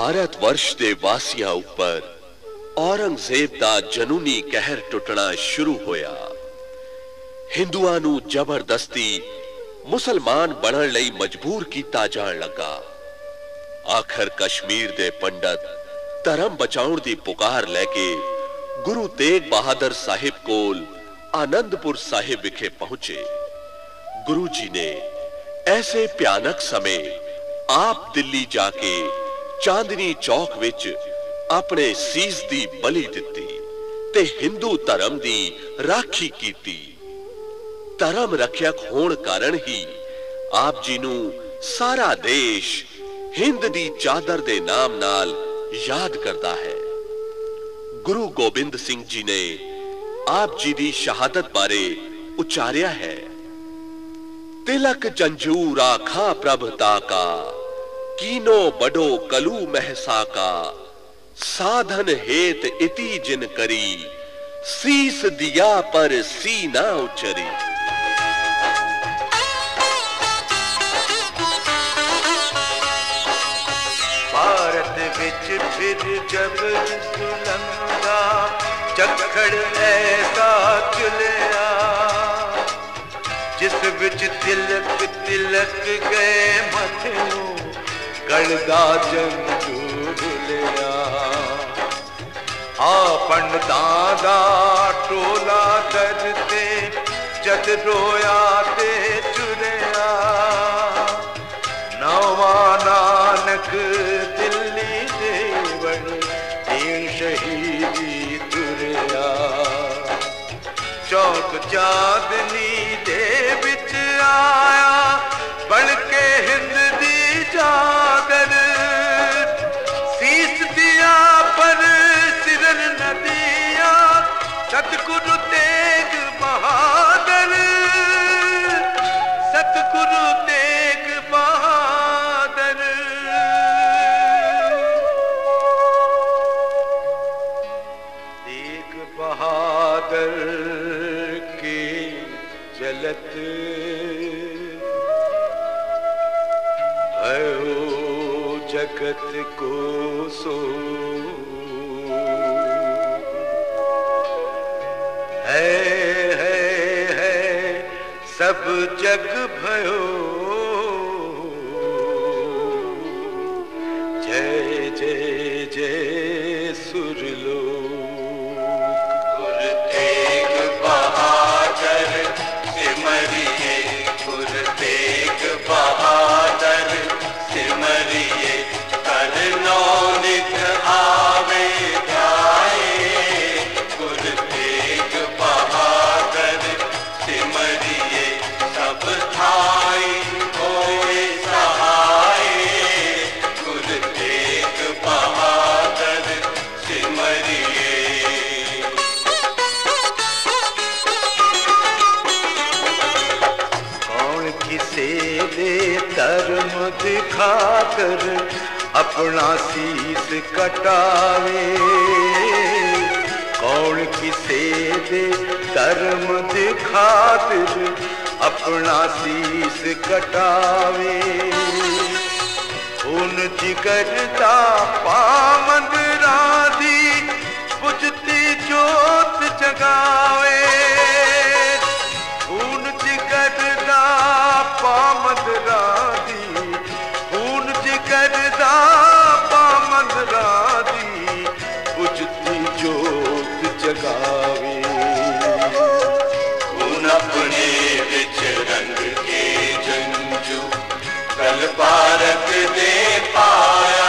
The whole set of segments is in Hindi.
भारत वर्ष दे वासियां उपर औरंगजेब दा जनूनी कहर टुटना शुरू होया। हिंदुआं नू जबरदस्ती मुसलमान बनण लई मजबूर कीता जाण लगा। आखिर कश्मीर दे पंडित धर्म बचाउण दी पुकार लैके गुरु तेग बहादुर साहिब कोल आनंदपुर साहिब विखे पहुंचे। गुरु जी ने ऐसे भयानक समय आप दिल्ली जाके चांदनी चौक विच अपने सीस दी बलि दिती ते हिंदू धर्म दी राखी कीती। धर्म रखियक होण कारण ही आप जी नू सारा देश हिंद दी चादर दे नाम नाल याद करता है। गुरु गोबिंद सिंह जी ने आप जी दी शहादत बारे उच्चारिया है, तिलक जंजूर आखा प्रभता का, कीनो बडो कलू महसा का, साधन हेत इति जिन करी, सीस दिया पर सी ना उचरी। भारत विच फिर जब जुल्म दा चक्खड़ ऐसा चलिया, जिस विच तिलक तिलक गए मथनू गलदा जंजूर लिया। आ पंडितां दा टोला दरते जद रोया ते चुरिया, नवा नानक दिल्ली देवण दीन शहीदी तुरिया। चौक चांदनी दे विच आया बन के हिंद दी चादर, सीस दिया पर सिरन न दिया सतगुरु तेग बहादुर, सतगुरु तेग बहादुर। तेग बहादुर के जलत भयो जगत को सो, है सब जग भयो। जय जय जय सुरलोक। गुरु तेग बहादुर सिमरिए, गुरु तेग बहादुर सिमरिए, कर नौनित आवे जाए। गुरु तेग बहादुर सिमरिए, सब ठाई होए सहाय। गुरु तेग बहादुर सिमरिए। कौन किसे दे धर्म दिखाकर अपना शीस कटावे, कौन किसे दे धर्म दिखाकर अपना शीस कटावे। खून जिगर दा पामंद राधी बुझती जोत जगावे। खून जिगर दा पामंद राधी, खून जिगर दा पामंद राधी बुझती जोत जगावे। खून अपने विच रंग के जंजू कल भारत दे पाया।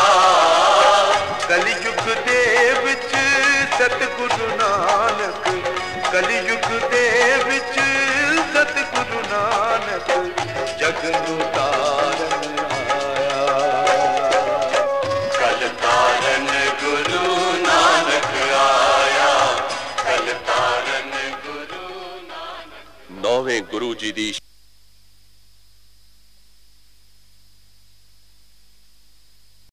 कलयुग दे विच सतगुरु नानक, कलयुग दे विच सतगुरु नानक जग नू तारन आया। कल तारन गुरु नानक आया, कल तारन गुरु नानक। नौवें गुरु जी दी